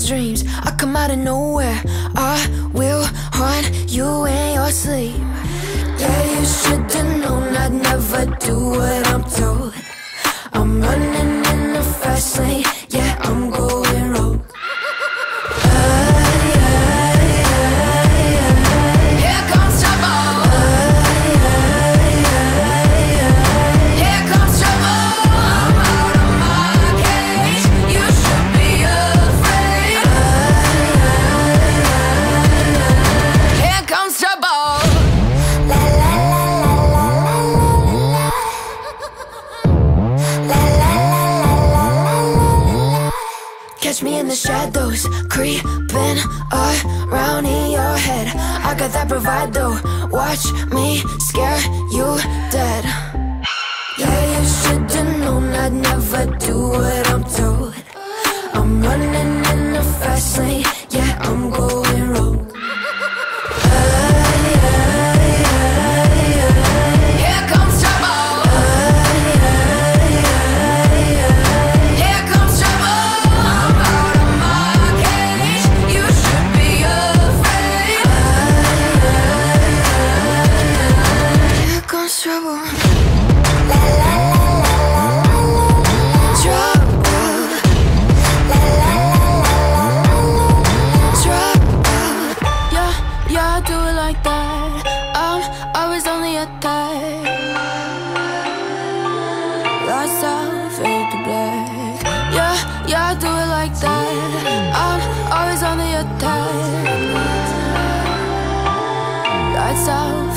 dreams, I come out of nowhere. I will haunt you in your sleep. Yeah, you should've known I'd never do what I'm told. I'm running in the fast lane, yeah, I'm going rogue. Here comes trouble. Here comes trouble. I'm out of my cage. You should be afraid. Here comes trouble. La la la la la la la. Catch me in the shadows, creeping around in your head. I got that bravado, watch me scare you dead. Yeah, you should've known I'd never do what I'm told. I'm running in the fast lane, yeah, I'm going rogue. Here comes trouble. Here comes trouble. I'm out of my cage. You should be afraid. Here comes trouble. La la la la la la. Trouble. La la la la la la. Trouble. Yeah, yeah, I do it like that. I'm always on the attack. Lights out, fade to black. Yeah, yeah, I do it like that. I'm always on the attack. Lights out.